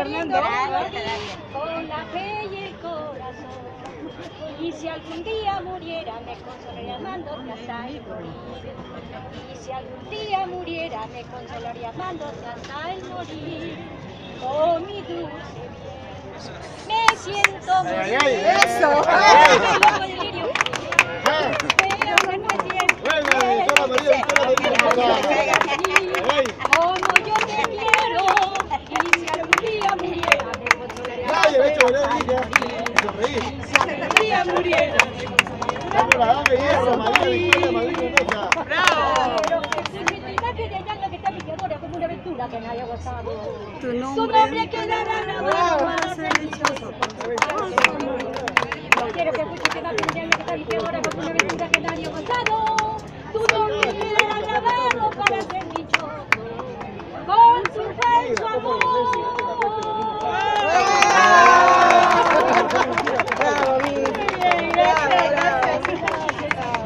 Fernando. Con la fe y el corazón. Y si algún día muriera, me consolaría amándote hasta el morir. Y si algún día muriera, me consolaría amándote hasta el morir. Oh, mi dulce bien, me siento morir. Eso. Como yo te quiero, y si algún día muriera, me consolaría amándote hasta el morir. Y si algún día muriera, como una aventura que nadie ha gozado. Tu Su nombre nombre quedará grabado para ser dichoso. No quiero que escuches que más que está mi peor, como una aventura que nadie ha gozado. Tu nombre quedará grabado para ser dichoso. Con su falso amor.